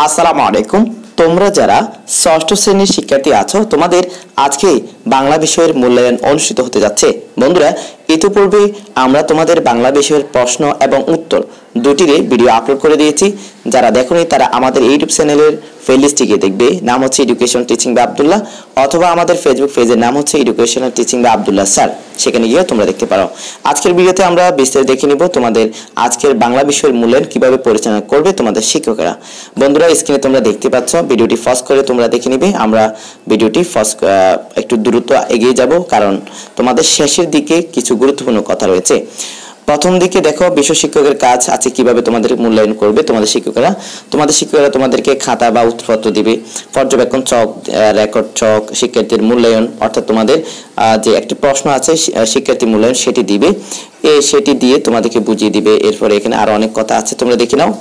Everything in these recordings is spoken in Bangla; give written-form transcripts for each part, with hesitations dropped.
আসসালামু আলাইকুম। তোমরা যারা ষষ্ঠ শ্রেণীর শিক্ষার্থী আছো, তোমাদের আজকে বাংলা বিষয়ের মূল্যায়ন অনুষ্ঠিত হতে যাচ্ছে। বন্ধুরা, ইতিপূর্বে আমরা তোমাদের বাংলা বিষয়ের প্রশ্ন এবং উত্তর দুটিরই ভিডিও আপলোড করে দিয়েছি। যারা দেখোনি তারা আমাদের ইউটিউব চ্যানেলের প্লেলিস্টে গিয়ে দেখবে, নাম হচ্ছে এডুকেশন টিচিং বাই আব্দুল্লাহ, অথবা আমাদের ফেসবুক পেজের নাম হচ্ছে educational teaching by Abdullah sir, সেখানে গিয়ে তোমরা দেখতে পারো। আজকের ভিডিওতে আমরা বিস্তারিত দেখে নিব তোমাদের আজকের বাংলা বিষয়ের মূল্যায়ন কিভাবে পরিচালনা করবে তোমাদের শিক্ষকেরা। বন্ধুরা, স্ক্রিনে তোমরা দেখতে পাচ্ছ, ভিডিওটি পজ করে তোমরা দেখে নিবে। আমরা ভিডিওটি একটু দ্রুত এগিয়ে যাব, কারণ তোমাদের শেষের দিকে কিছু গুরুত্বপূর্ণ কথা রয়েছে। প্রথম দিকে দেখো, বিষয় শিক্ষকের কাজ আছে কিভাবে তোমাদের মূল্যায়ন করবে তোমাদের শিক্ষকেরা। তোমাদেরকে খাতা বা উত্তরপত্র দিবে, পর্যবেক্ষণ চক, রেকর্ড চক, শিক্ষার্থীর মূল্যায়ন, অর্থাৎ তোমাদের যে একটি প্রশ্ন আছে শিক্ষার্থী মূল্যায়ন সেটি দিবে, সেটি দিয়ে তোমাদেরকে বুঝিয়ে দিবে। এরপরে এখানে আরো অনেক কথা আছে, তোমরা দেখে নাও।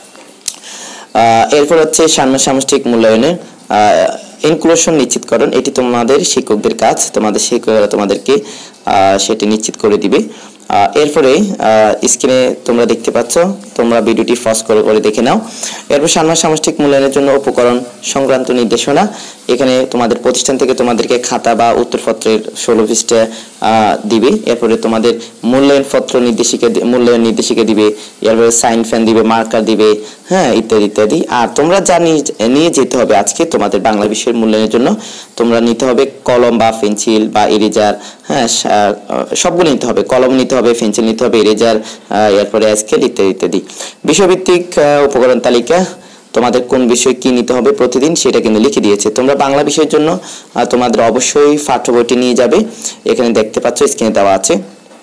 এরপর হচ্ছে সামষ্টিক মূল্যায়নের ইনক্লুশন নিশ্চিতকরণ, এটি তোমাদের শিক্ষকদের কাজ, তোমাদের শিক্ষকরা তোমাদেরকে সেটি নিশ্চিত করে দিবে। এরপরে স্ক্রিনে তোমরা দেখতে পাচ্ছ, তোমরা ভিডিওটি পজ করে দেখে নাও। এরপর সামষ্টিক মূল্যায়নের জন্য উপকরণ সংক্রান্ত নির্দেশনা, এখানে তোমাদের প্রতিষ্ঠান থেকে তোমাদেরকে খাতা বা উত্তরপত্রের 16 পৃষ্ঠা দিবে। এরপরে তোমাদের মূল্যায়ন নির্দেশিকা দিবে, এরপরে সাইন ফ্যান দিবে, মার্কার দিবে, হ্যাঁ, ইত্যাদি ইত্যাদি। আর তোমরা যা নিয়ে যেতে হবে আজকে তোমাদের বাংলা বিষয়ের মূল্যায়নের জন্য, তোমরা নিতে হবে কলম বা পেন্সিল বা ইরেজার, হ্যাঁ, সবগুলো নিতে হবে। কলম নিতে হবে, পেন্সিল নিতে হবে, ইরেজার, এরপরে স্কেল ইত্যাদি ইত্যাদি। বিষয়ভিত্তিক উপকরণ তালিকা, তোমাদের কোন বিষয় কি নিতে হবে প্রতিদিন সেটা কিন্তু লিখে দিয়েছে। তোমরা বাংলা বিষয়ের জন্য তোমাদের অবশ্যই পাঠ্য বইটি নিয়ে যাবে, এখানে দেখতে পাচ্ছ স্ক্রিনে দেওয়া আছে।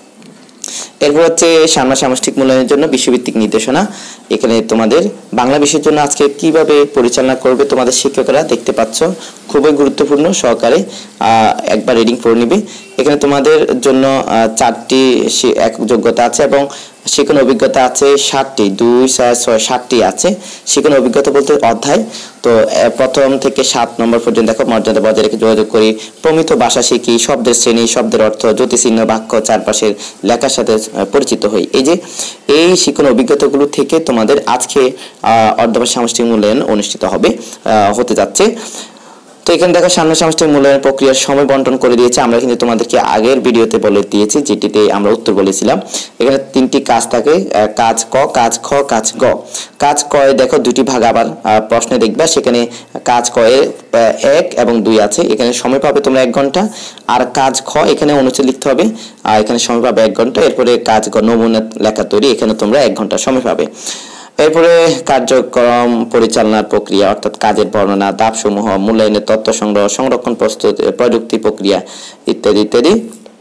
এরপর হচ্ছে সামষ্টিক মূল্যায়নের জন্য বিষয়ভিত্তিক নির্দেশনা, এখানে তোমাদের বাংলা বিষয়ের জন্য আজকে কিভাবে পরিচালনা করবে তোমাদের শিক্ষকরা দেখতে পাচ্ছ, খুবই গুরুত্বপূর্ণ সহকারে একবার রিডিং পড়ে নিবে। এখানে তোমাদের জন্য 4টি একক যোগ্যতা আছে এবং শিক্ষণ অভিজ্ঞতা আছে 60টি, 2, 4, 6, 60টি আছে শিক্ষণ অভিজ্ঞতা বলতে অধ্যায়। তো প্রথম থেকে 7 নম্বর পর্যন্ত দেখো, মর্যাদা বজায় রেখে যোগাযোগ করি, প্রমিত ভাষা শিখি, শব্দের শ্রেণী, শব্দের অর্থ, জ্যোতিচিহ্ন, বাক্য, চারপাশের লেখার সাথে পরিচিত হই। এই শিক্ষণ অভিজ্ঞতাগুলো থেকে তোমাদের আজকে অর্ধবার্ষিক সামষ্টিক মূল্যায়ন অনুষ্ঠিত হতে যাচ্ছে। তো এখানে দেখো, সামষ্টিক মূল্যায়ন প্রক্রিয়ার সময় বন্টন করে দিয়েছে। আমরা কিন্তু তোমাদেরকে আগের ভিডিওতে বলে দিয়েছি, যেটিতে আমরা উত্তর বলেছিলাম। এখানে 3টি কাজ থাকে, কাজ ক, কাজ খ, কাজ গ। কাজ ক এ দেখো 2টি ভাগ আবার প্রশ্নে দেখবা, সেখানে কাজ ক এ 1 এবং 2 আছে, এখানে সময় পাবে তোমরা 1 ঘন্টা। আর কাজ খ এখানে অনুচ্ছেদ লিখতে হবে, আর এখানে সময় পাবে 1 ঘন্টা। এরপরে কাজ গ নমুনা লেখা তৈরি, এখানে তোমরা 1 ঘন্টা সময় পাবে। এরপরে কার্যক্রম পরিচালনার প্রক্রিয়া, অর্থাৎ কাজের বর্ণনা, ধাপসমূহ, মূল্যায়নের তথ্য সংগ্রহ, সংরক্ষণ, প্রস্তুত, প্রযুক্তি প্রক্রিয়া ইত্যাদি ইত্যাদি।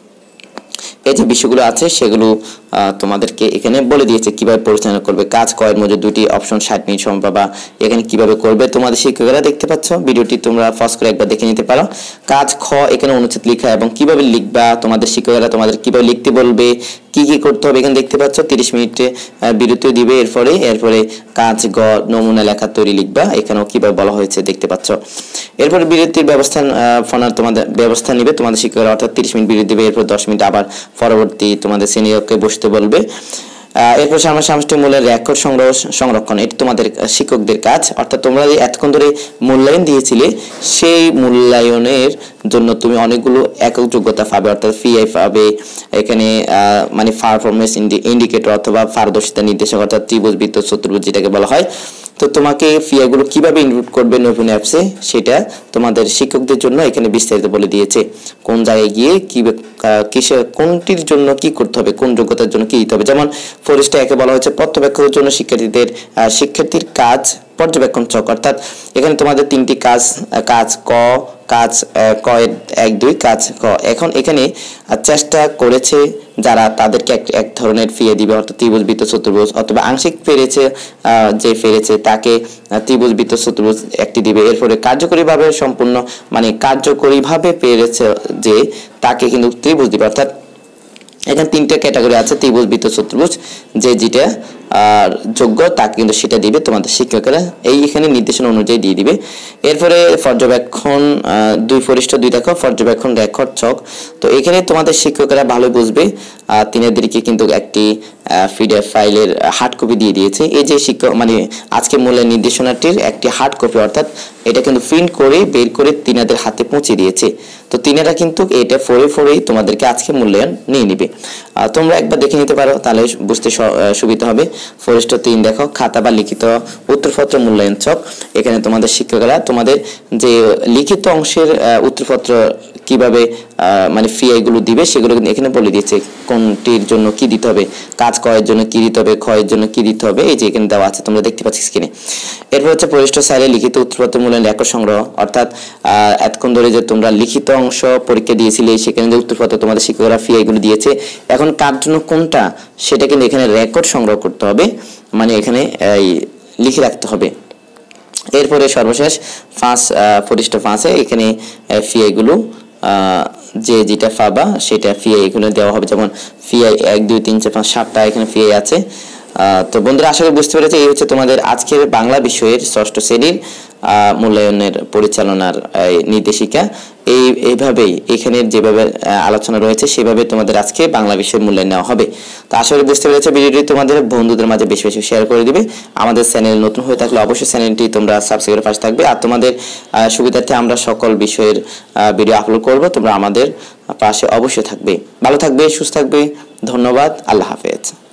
এই যে বিষয়গুলো আছে সেগুলো তোমাদেরকে এখানে বলে দিয়েছে কিভাবে পরিচালনা করবে। কাজ ক এর মধ্যে 2টি অপশন 60 মিনিট সময় পাবা, এখানে কিভাবে করবে তোমাদের শিক্ষকেরা দেখতে পাচ্ছ, ভিডিওটি তোমরা পজ করে একবার দেখে নিতে পারো। কাজ খ এখানে অনুচ্ছেদ লেখা এবং কিভাবে লিখবা, তোমাদের শিক্ষকেরা তোমাদের কিভাবে লিখতে বলবে, কি কি করতে হবে এখানে দেখতে পাচ্ছ। 30 মিনিটে বিরতি দিবে। এরপরে কাজ গ নমুনা লেখা তৈরি লিখবা, এখানেও কিভাবে বলা হয়েছে দেখতে পাচ্ছ। এরপর বিরতির তোমাদের ব্যবস্থা নিবে তোমাদের শিক্ষকরা, অর্থাৎ 30 মিনিট বিরতি দিবে, এরপর 10 মিনিট আবার পরবর্তী তোমাদের সিনিয়রকে বসতে বলবে। এরপর সামষ্টিক মূল্যের রেকর্ড সংরক্ষণ, এটি তোমাদের শিক্ষকদের কাজ, অর্থাৎ তোমরা যে এতক্ষণ ধরে মূল্যায়ন দিয়েছিলে সেই মূল্যায়নের জন্য তুমি অনেকগুলো একক যোগ্যতা পাবে, অর্থাৎ পিআই পাবে, এখানে মানে পারফরমেন্স ইন্ডিকেটর অথবা পারদর্শিতা নির্দেশক, অর্থাৎ ত্রিভুজ, বৃত্ত, চতুর্ভুজ যেটাকে বলা হয়। তো তোমাকে পিআই গুলো কিভাবে ইনক্লুড করবে নতুন অ্যাপসে সেটা তোমাদের শিক্ষকদের জন্য এখানে বিস্তারিত বলে দিয়েছে, কোন জায়গায় গিয়ে কোনটির জন্য কি করতে হবে, কোন যোগ্যতার জন্য কি দিতে হবে। যেমন ফরেস্টে একে বলা হয়েছে পর্যবেক্ষণের জন্য শিক্ষার্থীর কাজ পর্যবেক্ষণ চক, অর্থাৎ এখানে তোমাদের 3টি কাজ, কাজ ক, কাজ ক 1, 2, কাজ ক। এখন এখানে চেষ্টা করেছে যারা তাদেরকে এক ধরনের ফিয়ে দিবে, অর্থাৎ ত্রিভুজ, বৃত্ত, চতুর্ভুজ, অথবা আংশিক ফেরেছে তাকে ত্রিভুজ, বৃত্ত, চতুর্ভুজ একটি দিবে। এরপরে কার্যকরীভাবে পেরেছে যে তাকে কিন্তু ত্রিভুজ দিবে, অর্থাৎ এখানে 3টা ক্যাটাগরি আছে, ত্রিভুজ, বৃত্ত, চতুর্ভুজ, যেটা আর যোগ্য তাকে কিন্তু সেটা দিবে তোমাদের শিক্ষকেরা, এই এখানে নির্দেশনা অনুযায়ী দিয়ে দিবে। এরপরে পর্যবেক্ষণ 2:2 দেখো, পর্যবেক্ষণ রেকর্ড ছক। তো এখানে তোমাদের শিক্ষকেরা ভালো বুঝবে, তিনাদেরকে কিন্তু একটি পিডিএফ ফাইলের হার্ড কপি দিয়ে দিয়েছে। এই যে শিক্ষক মানে আজকে মূল্যায়ন নির্দেশনাটির একটি হার্ড কপি, অর্থাৎ এটা কিন্তু প্রিন্ট করে বের করে তিনাদের হাতে পৌঁছে দিয়েছে। তো তিনারা কিন্তু এটা ফোরেই তোমাদেরকে আজকে মূল্যায়ন নিয়ে নিবে। তোমরা একবার দেখে নিতে পারো, তাহলে বুঝতে সুবিধা হবে। ফরেস্ট 3 দেখো, খাতা বা লিখিত উত্তরপত্র মূল্যায়ন ছক। এখানে তোমাদের শিক্ষকরা তোমাদের যে লিখিত অংশের উত্তরপত্র কিভাবে মানে ফি এগুলো দিবে সেগুলো কিন্তু এখানে বলে দিয়েছে, কোনটির জন্য কি দিতে হবে, কাজ কয়ের জন্য কি দিতে হবে, ক্ষয়ের জন্য কি দিতে হবে, এই যে এখানে দেওয়া আছে, তোমরা দেখতে পাচ্ছ স্ক্রিনে। এরপর হচ্ছে পরিষ্ঠ সাইলে লিখিত উত্তরপত্র মূল্যায়ন রেকর্ড সংগ্রহ, অর্থাৎ এতক্ষণ ধরে যে তোমরা লিখিত অংশ পরীক্ষা দিয়েছিলে সেখানে যে উত্তরপত্র তোমাদের শিক্ষকরা ফি এগুলো দিয়েছে, এখন কার জন্য কোনটা সেটা কিন্তু এখানে রেকর্ড সংগ্রহ করতে হবে, মানে এখানে লিখে রাখতে হবে। এরপরে সর্বশেষ পরিষ্ঠ 5 এখানে ফি এগুলো যেটা পাবা সেটা ফি এগুলো দেওয়া হবে, যেমন ফি 1 2 3 4 5 7টা এখানে ফি আছে। তো বন্ধুরা আশা করি বুঝতে পেরেছে, এই হচ্ছে তোমাদের আজকের বাংলা বিষয়ের 6ষ্ঠ শ্রেণীর মূল্যায়নের পরিচালনার নির্দেশিকা। এইভাবেই এখানে যেভাবে আলোচনা রয়েছে সেভাবে তোমাদের আজকে বাংলা বিষয়ের মূল্যায়ন নেওয়া হবে। তো আশা করি বুঝতে পেরেছো, ভিডিওটি তোমাদের বন্ধুদের মাঝে বেশি বেশি শেয়ার করে দিবে। আমাদের চ্যানেল নতুন হয়ে থাকলে অবশ্যই চ্যানেলটি তোমরা সাবস্ক্রাইব করে পাশে থাকবে। আর তোমাদের সুবিধার্থে আমরা সকল বিষয়ের ভিডিও আপলোড করব, তোমরা আমাদের পাশে অবশ্যই থাকবে। ভালো থাকবে, সুস্থ থাকবে, ধন্যবাদ, আল্লাহ হাফেজ।